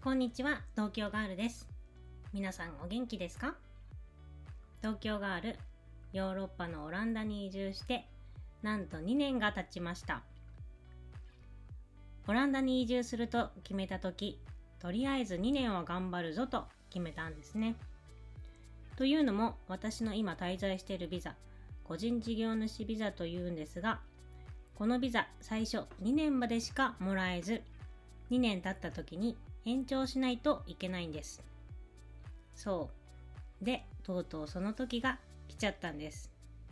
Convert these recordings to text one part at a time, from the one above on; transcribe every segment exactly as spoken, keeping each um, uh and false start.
こんにちは、東京ガールです。皆さんお元気ですか？東京ガール、ヨーロッパのオランダに移住してなんとにねんが経ちました。オランダに移住すると決めたとき、とりあえずにねんは頑張るぞと決めたんですね。というのも、私の今滞在しているビザ、個人事業主ビザというんですが、このビザ最初にねんまでしかもらえず、にねん経った時に延長しないといけないんです。そう。で、とうとうその時が来ちゃったんです。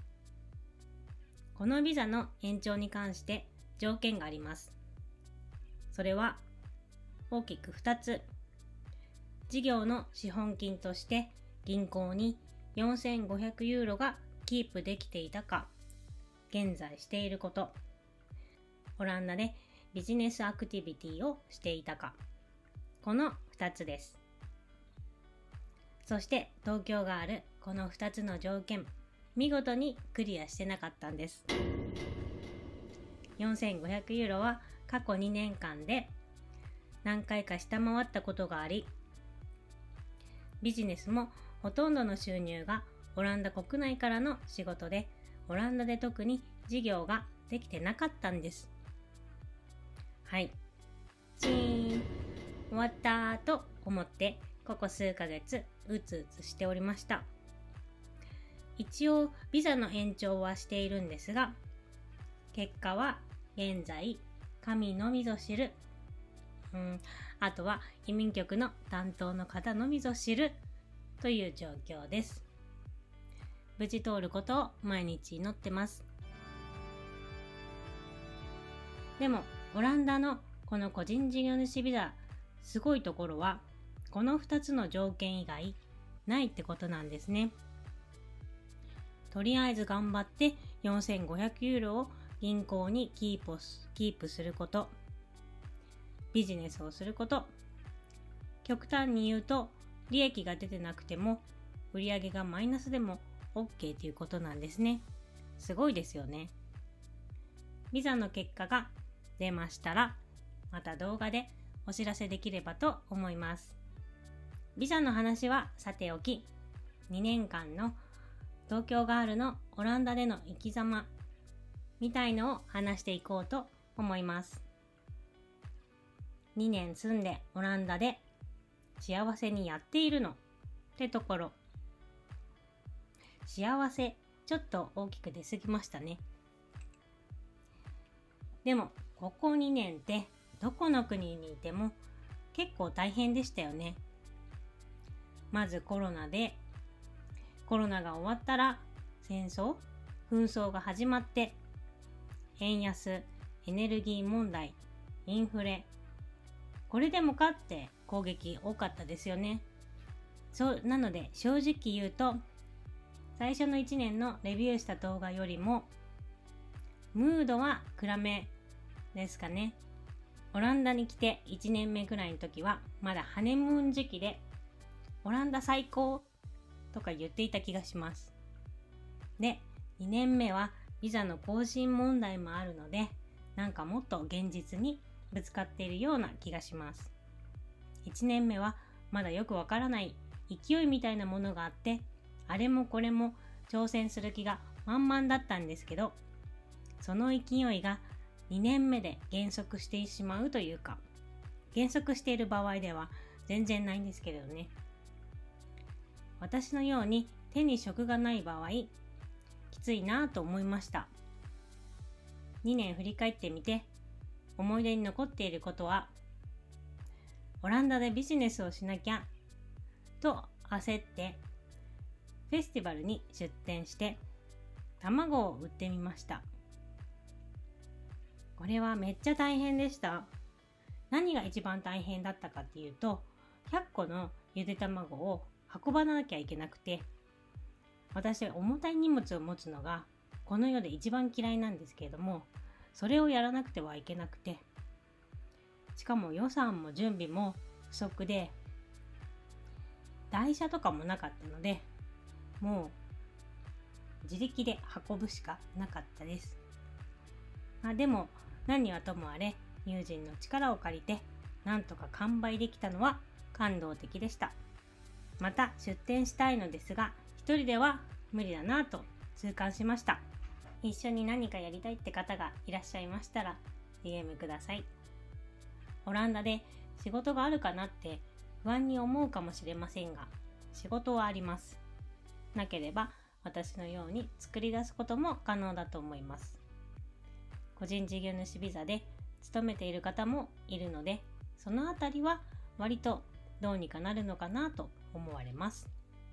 このビザの延長に関して条件があります。それは大きくふたつ。事業の資本金として銀行によんせんごひゃくユーロがキープできていたか、現在していること、オランダでビジネスアクティビティをしていたか、このふたつです。そして東京ガール、このふたつの条件、見事にクリアしてなかったんです。よんせんごひゃくユーロは過去にねんかんで何回か下回ったことがあり、ビジネスもほとんどの収入がオランダ国内からの仕事で、オランダで特に事業ができてなかったんです。はい。チーン終わったと思って、ここ数ヶ月うつうつしておりました。一応ビザの延長はしているんですが、結果は現在神のみぞ知る。うん、あとは移民局の担当の方のみぞ知るという状況です。無事通ることを毎日祈ってます。でもオランダのこの個人事業主ビザ、すごいところはこのふたつの条件以外ないってことなんですね。とりあえず頑張ってよんせんごひゃくユーロを銀行にキープす、キープすること、ビジネスをすること、極端に言うと利益が出てなくても売上がマイナスでも OK ということなんですね。すごいですよね。ビザの結果が出ましたら、また動画でお知らせできればと思います。ビザの話はさておき、にねんかんの東京ガールのオランダでの生き様みたいのを話していこうと思います。にねん住んでオランダで幸せにやっているのってところ。幸せ、ちょっと大きく出過ぎましたね。でも、ここにねんってどこの国にいても結構大変でしたよね。まずコロナで、コロナが終わったら戦争、紛争が始まって、円安、エネルギー問題、インフレ、これでもかって攻撃多かったですよね。そう、なので正直言うと、最初のいちねんのレビューした動画よりも、ムードは暗めですかね。オランダに来ていちねんめくらいの時は、まだハネムーン時期で、オランダ最高とか言っていた気がします。で、にねんめはビザの更新問題もあるので、なんかもっと現実にぶつかっているような気がします。いちねんめはまだよくわからない勢いみたいなものがあって、あれもこれも挑戦する気が満々だったんですけど、その勢いがにねんめで減速してしまうというか、減速している場合では全然ないんですけれどね。私のように手に職がない場合、きついなぁと思いました。にねん振り返ってみて、思い出に残っていることは、オランダでビジネスをしなきゃと焦って、フェスティバルに出店して、卵を売ってみました。これはめっちゃ大変でした。何が一番大変だったかっていうと、ひゃっこのゆで卵を運ばなきゃいけなくて、私は重たい荷物を持つのがこの世で一番嫌いなんですけれども、それをやらなくてはいけなくて、しかも予算も準備も不足で、台車とかもなかったので、もう自力で運ぶしかなかったです。まあでも何はともあれ友人の力を借りてなんとか完売できたのは感動的でした。また出店したいのですが、一人では無理だなと痛感しました。一緒に何かやりたいって方がいらっしゃいましたら ディーエム ください。オランダで仕事があるかなって不安に思うかもしれませんが、仕事はあります。なければ私のように作り出すことも可能だと思います。個人事業主ビザで勤めている方もいるので、そのあたりは割とどうにかなるのかなと思われます。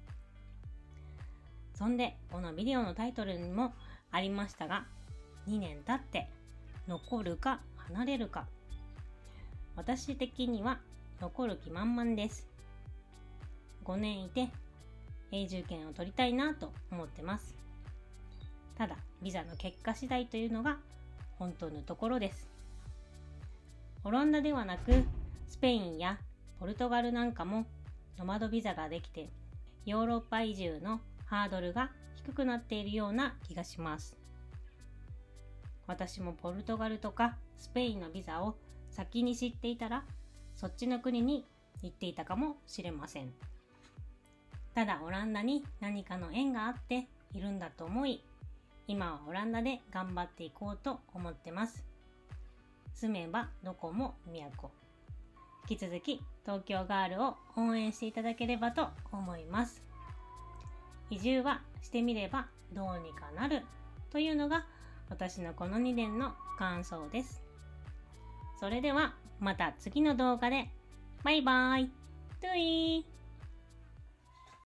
そんでこのビデオのタイトルにもありましたが、にねん経って残るか離れるか、私的には残る気満々です。ごねんいて永住権を取りたいなと思ってます。ただビザの結果次第というのが本当のところです。オランダではなくスペインやポルトガルなんかもノマドビザができて、ヨーロッパ移住のハードルが低くなっているような気がします。私もポルトガルとかスペインのビザを先に知っていたら、そっちの国に行っていたかもしれません。ただオランダに何かの縁があっているんだと思い、今はオランダで頑張っていこうと思ってます。住めばどこも都。引き続き東京ガールを応援していただければと思います。移住はしてみればどうにかなるというのが私のこのにねんの感想です。それではまた次の動画で。バイバイ。トゥイー。